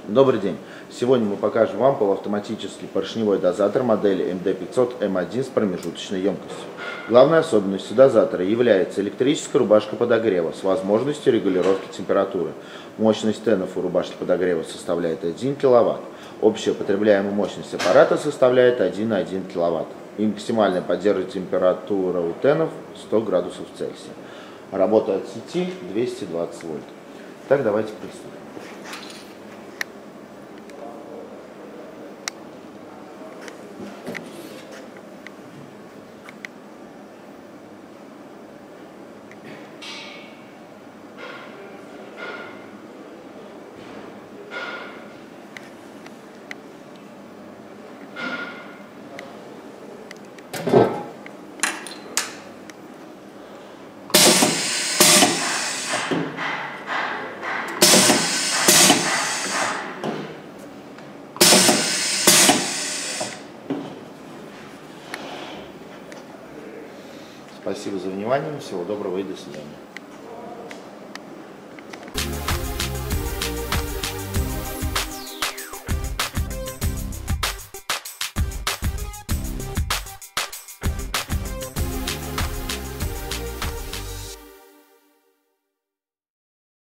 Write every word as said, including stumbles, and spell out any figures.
Добрый день! Сегодня мы покажем вам полуавтоматический поршневой дозатор модели эм дэ пятьсот эм один с промежуточной емкостью. Главной особенностью дозатора является электрическая рубашка подогрева с возможностью регулировки температуры. Мощность тенов у рубашки подогрева составляет один киловатт. Общая потребляемая мощность аппарата составляет один и одна десятая киловатта. И максимальная поддерживает температура у тенов сто градусов Цельсия. Работа от сети двести двадцать вольт. Так, давайте приступим. Спасибо за внимание, всего доброго и до свидания.